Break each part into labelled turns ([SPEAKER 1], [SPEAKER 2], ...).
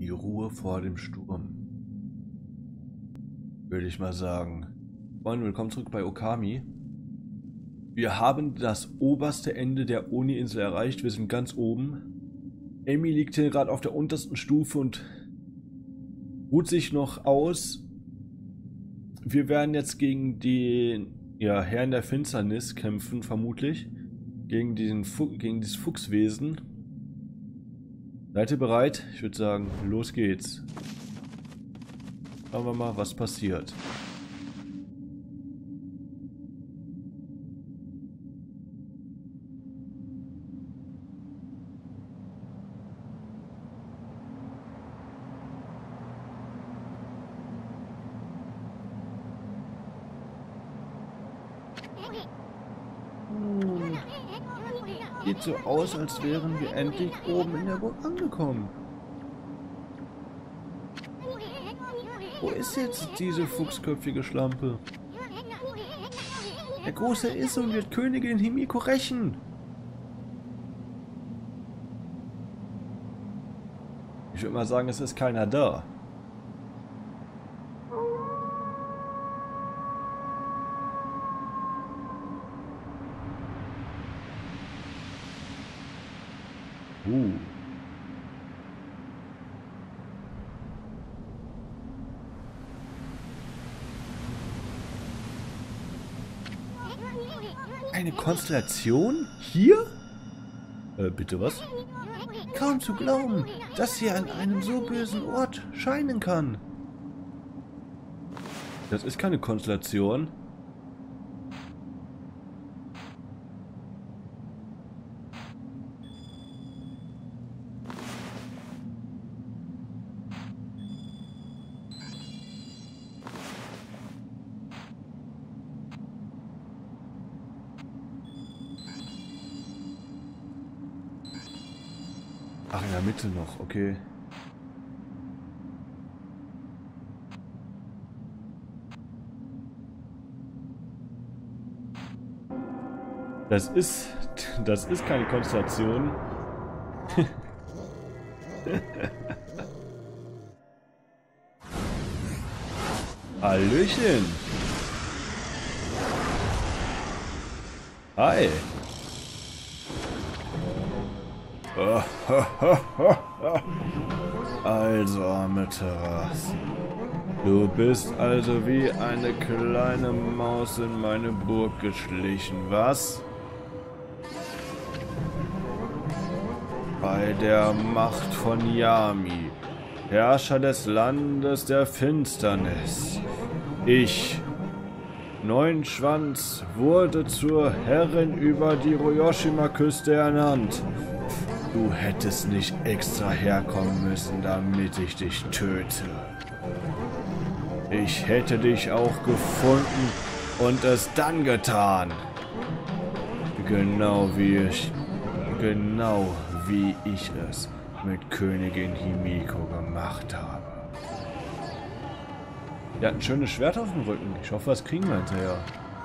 [SPEAKER 1] Die Ruhe vor dem Sturm. Würde ich mal sagen. Freunde, willkommen zurück bei Okami. Wir haben das oberste Ende der Oni-Insel erreicht. Wir sind ganz oben. Amy liegt hier gerade auf der untersten Stufe und ruht sich noch aus. Wir werden jetzt gegen den Herrn der Finsternis kämpfen, vermutlich. Gegen dieses Fuchswesen. Seid ihr bereit? Ich würde sagen, los geht's. Schauen wir mal, was passiert. Sieht so aus, als wären wir endlich oben in der Burg angekommen. Wo ist jetzt diese fuchsköpfige Schlampe? Der große Issun wird Königin Himiko rächen. Ich würde mal sagen, es ist keiner da. Eine Konstellation? Hier? Bitte was? Kaum zu glauben, dass sie an einem so bösen Ort scheinen kann. Das ist keine Konstellation. Ach, in der Mitte noch, okay. Das ist keine Konstellation. Hallöchen. Hi. Also, Ameteras, du bist also wie eine kleine Maus in meine Burg geschlichen, was? Bei der Macht von Yami, Herrscher des Landes der Finsternis. Ich, Neunschwanz, wurde zur Herrin über die Ryoshima-Küste ernannt. Du hättest nicht extra herkommen müssen, damit ich dich töte. Ich hätte dich auch gefunden und es dann getan. Genau wie ich es mit Königin Himiko gemacht habe. Er hat ein schönes Schwert auf dem Rücken. Ich hoffe, das kriegen wir hinterher.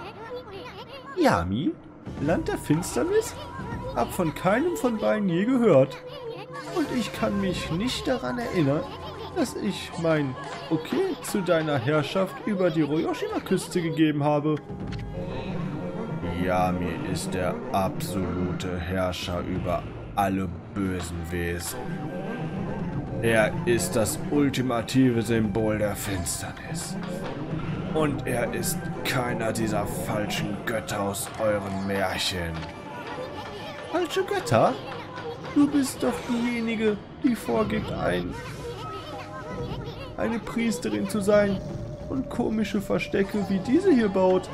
[SPEAKER 1] Yami? Land der Finsternis? Hab von keinem von beiden je gehört. Und ich kann mich nicht daran erinnern, dass ich mein Okay zu deiner Herrschaft über die Ryoshima-Küste gegeben habe. Yami ist der absolute Herrscher über alle bösen Wesen. Er ist das ultimative Symbol der Finsternis. Und er ist keiner dieser falschen Götter aus euren Märchen. Falsche Götter? Du bist doch diejenige, die vorgibt, eine Priesterin zu sein und komische Verstecke wie diese hier baut.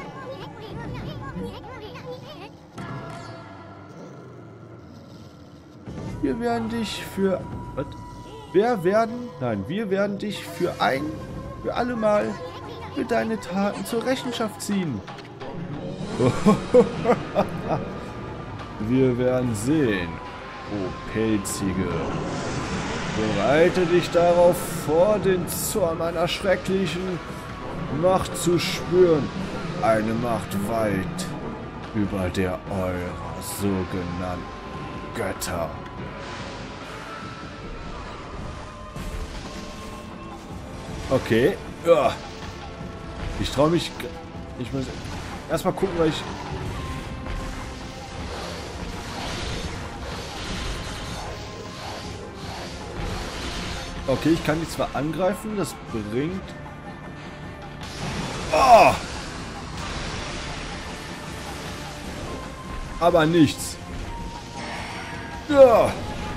[SPEAKER 1] Wir werden dich für alle Mal für deine Taten zur Rechenschaft ziehen. Wir werden sehen, o Pelzige. Bereite dich darauf vor, den Zorn meiner schrecklichen Macht zu spüren. Eine Macht weit über der eurer sogenannten Götter. Okay. Ja. Ich traue mich... Ich muss erstmal gucken, weil ich... Okay, ich kann die zwar angreifen, das bringt... Oh! Aber nichts. Ja!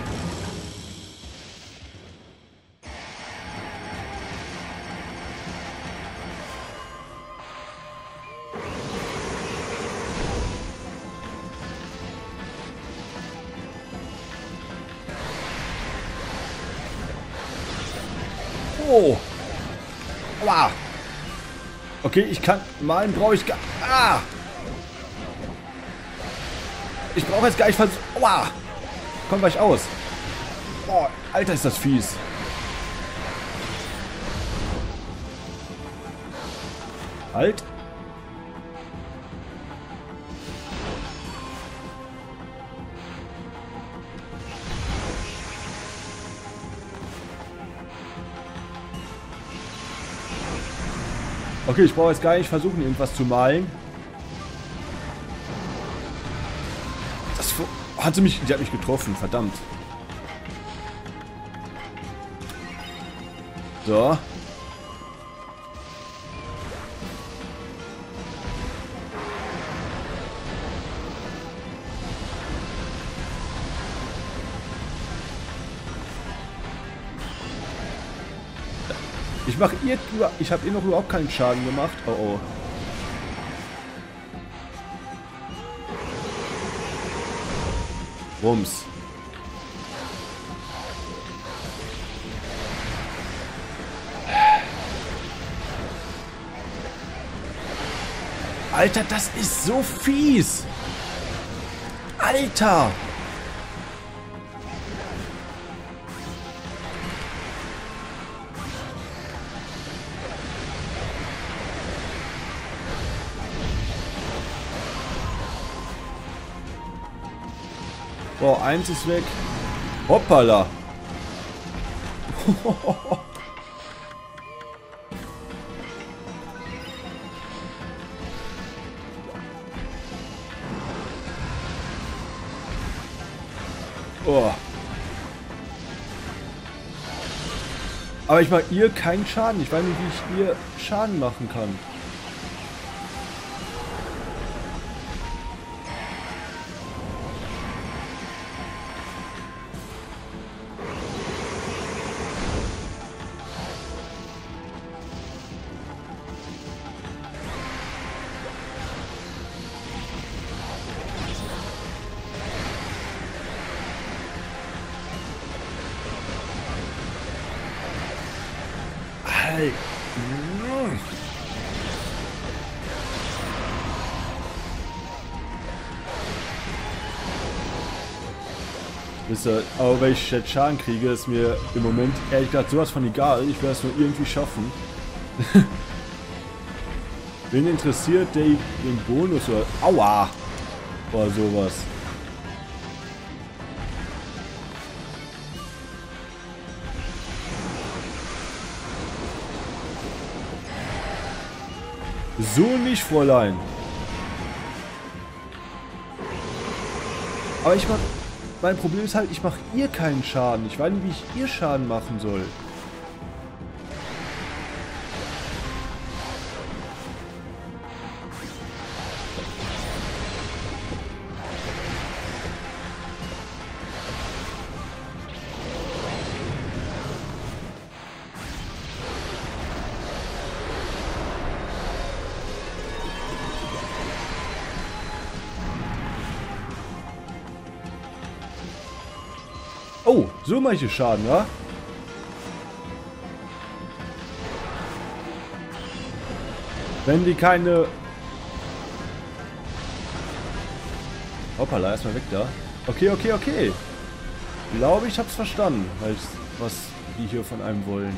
[SPEAKER 1] Oh! Aua! Okay, ich kann... Malen brauche ich gar... Ah! Ich brauche jetzt gar nicht... Aua! Komm gleich aus. Oh, Alter, ist das fies. Halt. Okay, ich brauche jetzt gar nicht versuchen, irgendwas zu malen. Das hatte mich... Die hat mich getroffen, verdammt. So. Ich habe ihr noch überhaupt keinen Schaden gemacht. Oh oh. Rums. Alter, das ist so fies. Alter. Boah, eins ist weg. Hoppala. Oh. Aber ich mache ihr keinen Schaden. Ich weiß nicht, wie ich ihr Schaden machen kann. Wisst ihr, aber wenn ich jetzt Schaden kriege, ist mir im Moment ehrlich gesagt sowas von egal. Ich werde es nur irgendwie schaffen. Wen interessiert den Bonus oder... Aua! Oder sowas. So nicht, Fräulein. Aber ich mach... Mein Problem ist halt, ich mache ihr keinen Schaden. Ich weiß nicht, wie ich ihr Schaden machen soll. Oh, so mache ich Schaden, ja? Wenn die keine... Hoppala, erstmal weg da. Okay, okay, okay. Ich glaube, ich hab's verstanden, was die hier von einem wollen.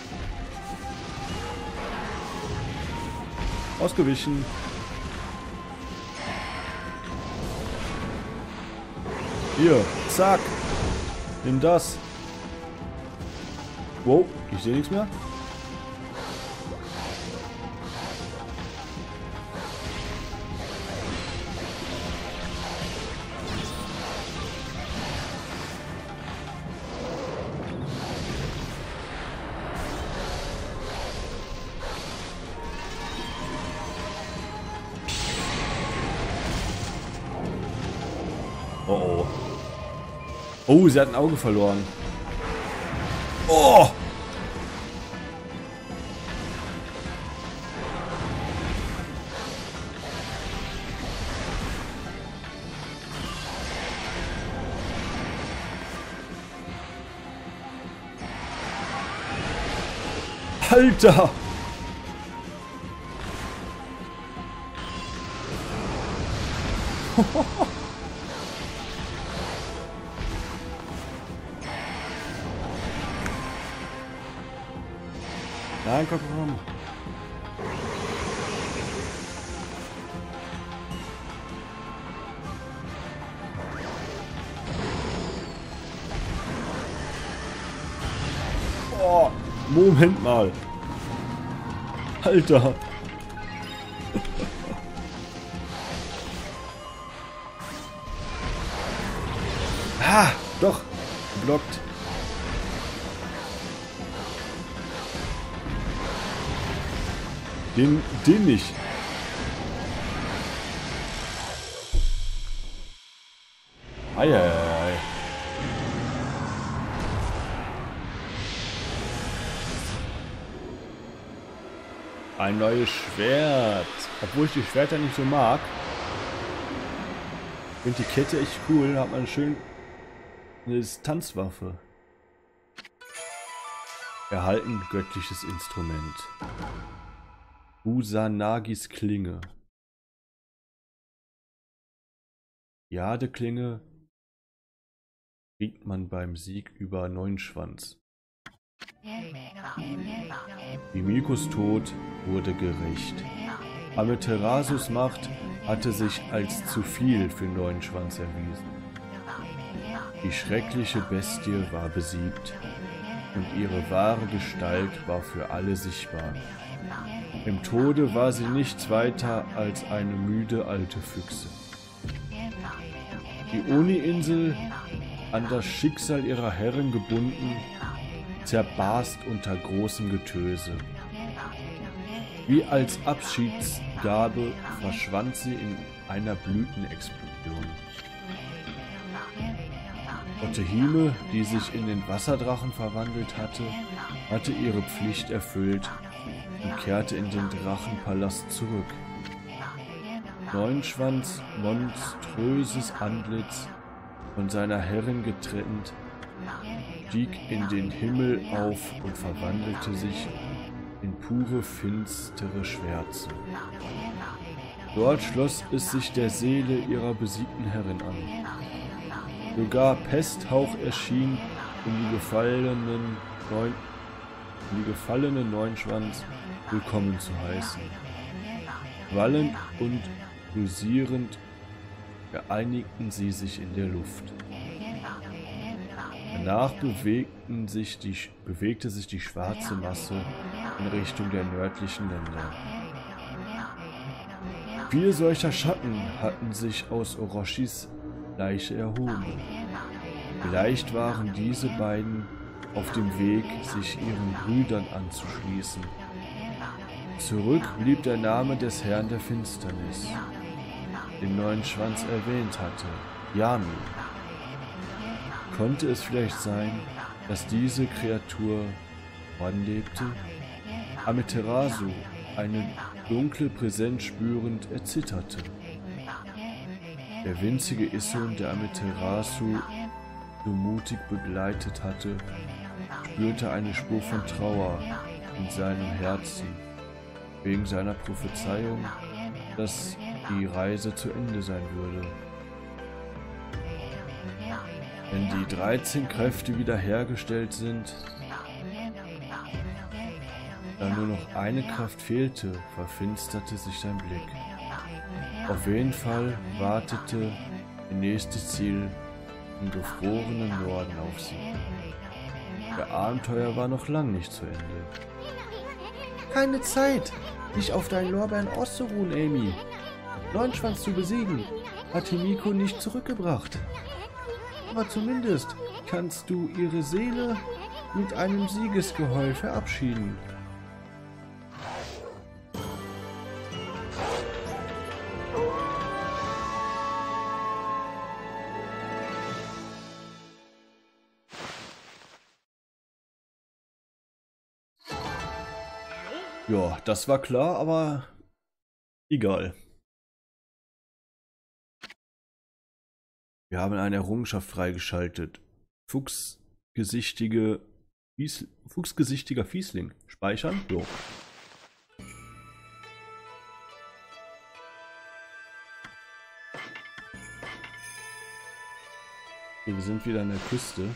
[SPEAKER 1] Ausgewichen. Hier, zack. Nimm das. Wow, ich sehe nichts mehr. Oh, sie hat ein Auge verloren. Oh! Alter! Nein, komm, komm. Oh, Moment mal. Alter. Ah, doch. Geblockt. Den nicht. Eieiei. Ein neues Schwert. Obwohl ich die Schwerter nicht so mag. Ich finde die Kette echt cool. Da hat man schön eine Distanzwaffe. Erhalten göttliches Instrument. Kusanagis Klinge. Jadeklinge kriegt man beim Sieg über Neunschwanz. Himikos Tod wurde gerächt. Amaterasus Macht hatte sich als zu viel für Neunschwanz erwiesen. Die schreckliche Bestie war besiegt und ihre wahre Gestalt war für alle sichtbar. Im Tode war sie nichts weiter als eine müde alte Füchse. Die Oni-Insel, an das Schicksal ihrer Herren gebunden, zerbarst unter großem Getöse. Wie als Abschiedsgabe verschwand sie in einer Blütenexplosion. Ottehime, die sich in den Wasserdrachen verwandelt hatte ihre Pflicht erfüllt und kehrte in den Drachenpalast zurück. Neunschwanz, monströses Antlitz, von seiner Herrin getrennt, stieg in den Himmel auf und verwandelte sich in pure finstere Schwärze. Dort schloss es sich der Seele ihrer besiegten Herrin an. Sogar Pesthauch erschien, um die gefallene Neunschwanz willkommen zu heißen. Wallend und pulsierend vereinigten sie sich in der Luft. Danach bewegte sich die schwarze Masse in Richtung der nördlichen Länder. 4 solcher Schatten hatten sich aus Orochis Leiche erhoben. Vielleicht waren diese beiden auf dem Weg, sich ihren Brüdern anzuschließen. Zurück blieb der Name des Herrn der Finsternis, den Neunschwanz erwähnt hatte, Yami. Konnte es vielleicht sein, dass diese Kreatur voranlebte? Amaterasu, eine dunkle Präsenz spürend, erzitterte. Der winzige Issun, der Amaterasu so mutig begleitet hatte, spürte eine Spur von Trauer in seinem Herzen, wegen seiner Prophezeiung, dass die Reise zu Ende sein würde. Wenn die 13 Kräfte wiederhergestellt sind, da nur noch eine Kraft fehlte, verfinsterte sich sein Blick. Auf jeden Fall wartete ihr nächstes Ziel im gefrorenen Norden auf sie. Ihr Abenteuer war noch lang nicht zu Ende. Keine Zeit, dich auf deinen Lorbeeren auszuruhen, Amy. Neunschwanz zu besiegen, hat Himiko nicht zurückgebracht. Aber zumindest kannst du ihre Seele mit einem Siegesgeheul verabschieden. Ja, das war klar, aber egal. Wir haben eine Errungenschaft freigeschaltet. Fuchsgesichtiger Fiesling. Speichern? Jo. Wir sind wieder an der Küste.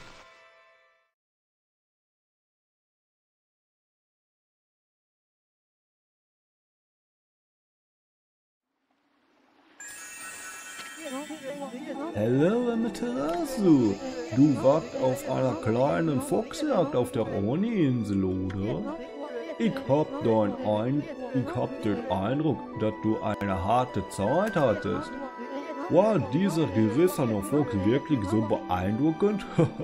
[SPEAKER 1] Hallo Amaterasu, du warst auf einer kleinen Fuchsjagd auf der Oni-Insel, oder? Ich hab den Eindruck, dass du eine harte Zeit hattest. War dieser gerissene Fuchs wirklich so beeindruckend?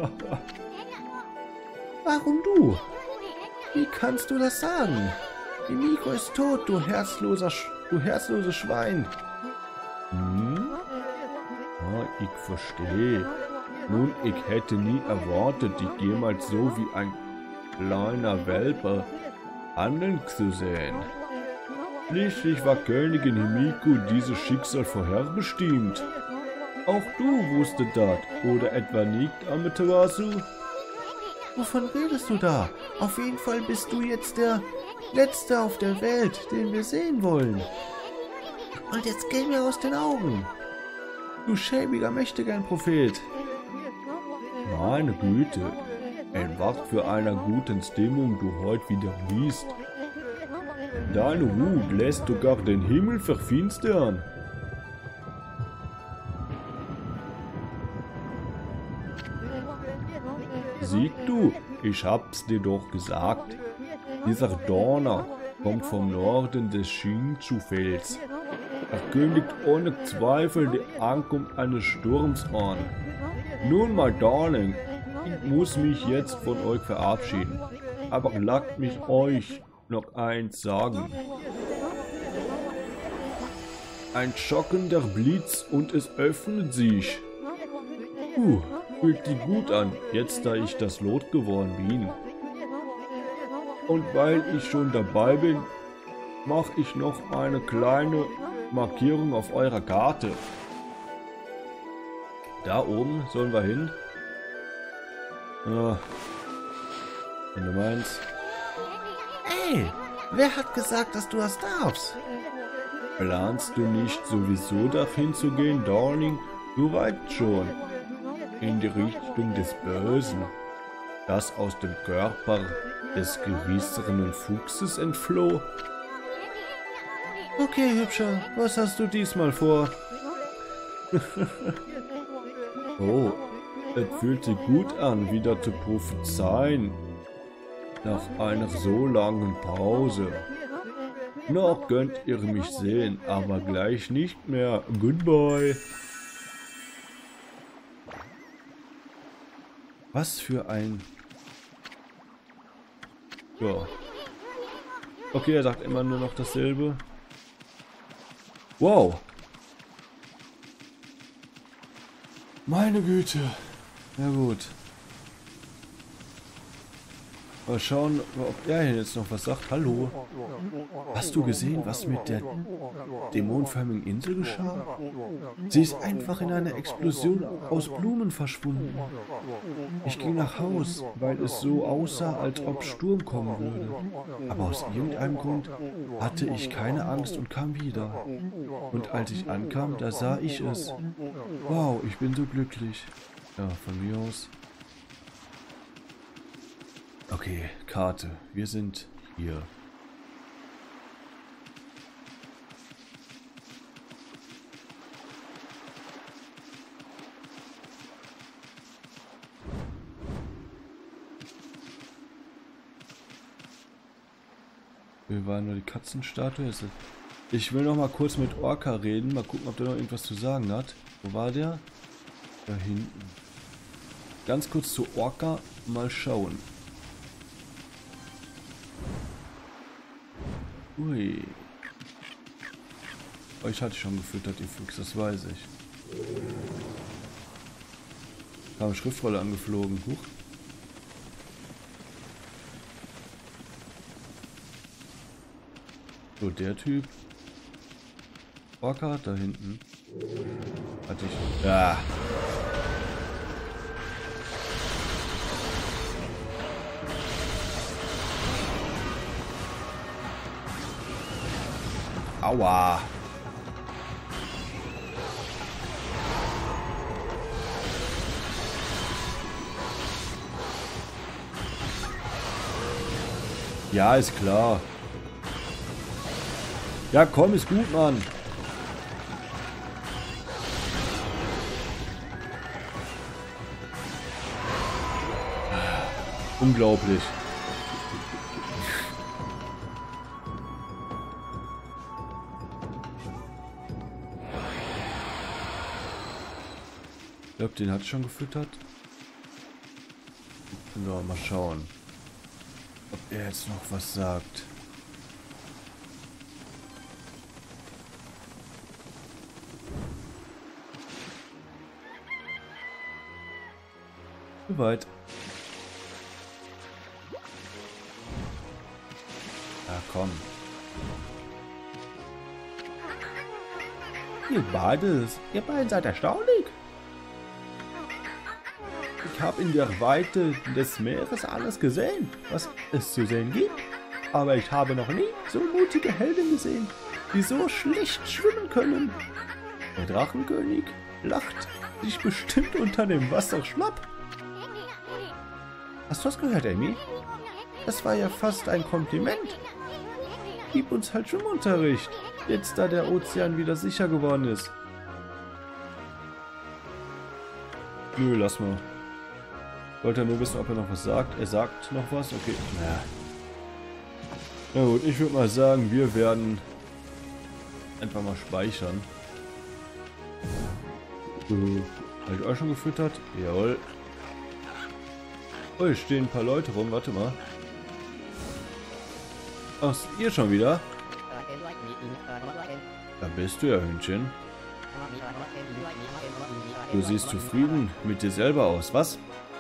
[SPEAKER 1] Warum du? Wie kannst du das sagen? Emiko ist tot, du herzloses Schwein. Hm? Ja, ich verstehe. Nun, ich hätte nie erwartet, dich jemals so wie ein kleiner Welpe handeln zu sehen. Schließlich war Königin Himiko dieses Schicksal vorherbestimmt. Auch du wusstest das, oder etwa nicht, Amaterasu? Wovon redest du da? Auf jeden Fall bist du jetzt der Letzte auf der Welt, den wir sehen wollen. Und jetzt geh mir aus den Augen. Du schäbiger Mächtigern-Prophet. Meine Güte, in was für einer guten Stimmung du heute wieder bist. Deine Wut lässt sogar den Himmel verfinstern. Siehst du, ich hab's dir doch gesagt. Dieser Donner kommt vom Norden des Shinchu-Fels. Er kündigt ohne Zweifel die Ankunft eines Sturms an. Nun, mein Darling, ich muss mich jetzt von euch verabschieden. Aber lasst mich euch noch eins sagen. Ein schockender Blitz und es öffnet sich. Fühlt sich gut an, jetzt da ich das Lot geworden bin. Und weil ich schon dabei bin, mache ich noch eine kleine Markierung auf eurer Karte. Da oben sollen wir hin. Wenn du meinst. Ey, wer hat gesagt, dass du das darfst? Planst du nicht sowieso dahin zu gehen, Darling? Du weißt schon. In die Richtung des Bösen, das aus dem Körper des gerissenen Fuchses entfloh. Okay, Hübscher, was hast du diesmal vor? Oh, es fühlt sich gut an, wieder zu prophezeien. Nach einer so langen Pause. Noch könnt ihr mich sehen, aber gleich nicht mehr. Goodbye. Was für ein... Ja. Okay, er sagt immer nur noch dasselbe. Wow. Meine Güte. Na gut. Mal schauen, ob er hier jetzt noch was sagt. Hallo. Hast du gesehen, was mit der dämonenförmigen Insel geschah? Sie ist einfach in einer Explosion aus Blumen verschwunden. Ich ging nach Haus, weil es so aussah, als ob Sturm kommen würde. Aber aus irgendeinem Grund hatte ich keine Angst und kam wieder. Und als ich ankam, da sah ich es. Wow, ich bin so glücklich. Ja, von mir aus. Okay, Karte. Wir sind hier. Wir waren nur die Katzenstatue. Ich will noch mal kurz mit Orca reden. Mal gucken, ob der noch irgendwas zu sagen hat. Wo war der? Da hinten. Ganz kurz zu Orca. Mal schauen. Ui. Euch hatte ich schon gefüttert, ihr Füchse, das weiß ich. Kam Schriftrolle angeflogen. Huch. So, der Typ. Orca da hinten. Hatte ich. Ja. Aua. Ja, ist klar. Ja, komm, ist gut, Mann. Unglaublich. Ich glaube, den hat schon gefüttert. So, mal schauen, ob er jetzt noch was sagt. Soweit. Ja, komm. Ihr beiden seid erstaunlich. Ich habe in der Weite des Meeres alles gesehen, was es zu sehen gibt. Aber ich habe noch nie so mutige Helden gesehen, die so schlecht schwimmen können. Der Drachenkönig lacht sich bestimmt unter dem Wasser schlapp. Hast du das gehört, Amy? Das war ja fast ein Kompliment. Gib uns halt Schwimmunterricht, jetzt da der Ozean wieder sicher geworden ist. Nö, lass mal. Wollte er nur wissen, ob er noch was sagt. Er sagt noch was? Okay. Na gut, ich würde mal sagen, wir werden einfach mal speichern. Habe ich euch schon gefüttert? Jawohl. Oh, hier stehen ein paar Leute rum. Warte mal. Ach, ihr schon wieder? Da bist du ja, Hündchen. Du siehst zufrieden mit dir selber aus, was?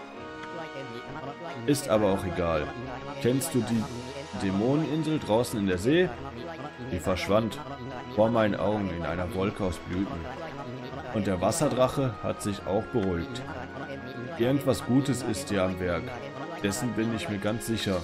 [SPEAKER 1] Ist aber auch egal. Kennst du die Dämoneninsel draußen in der See? Die verschwand vor meinen Augen in einer Wolke aus Blüten. Und der Wasserdrache hat sich auch beruhigt. Irgendwas Gutes ist hier am Werk. Dessen bin ich mir ganz sicher.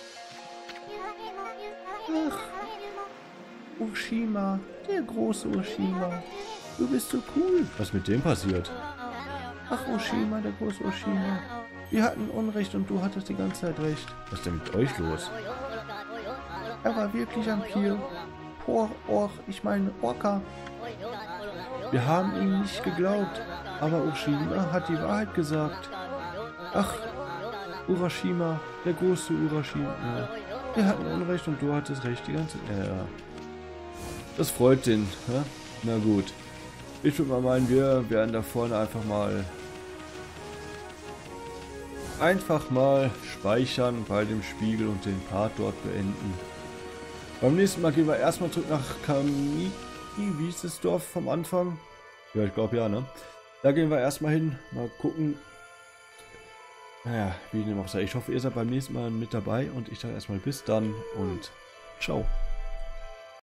[SPEAKER 1] Ach, Urshima, der große Urshima. Du bist so cool. Was ist mit dem passiert? Ach, Urshima, der große Urshima. Wir hatten Unrecht und du hattest die ganze Zeit recht. Was ist denn mit euch los? Er war wirklich am Pier. Ich meine Orca. Wir haben ihm nicht geglaubt, aber Urashima hat die Wahrheit gesagt. Ach, Urashima, der große Urashima. Ja. Wir hatten Unrecht und du hattest recht die ganze Zeit. Ja. Das freut den. Ja? Na gut. Ich würde mal meinen, wir werden da vorne einfach mal speichern bei dem Spiegel und den Part dort beenden. Beim nächsten Mal gehen wir erstmal zurück nach Kamiki. Wie ist das Dorf vom Anfang? Ja, ich glaube ja, ne? Da gehen wir erstmal hin, mal gucken. Naja, wie dem auch sei. Ich hoffe, ihr seid beim nächsten Mal mit dabei und ich sage erstmal bis dann und ciao.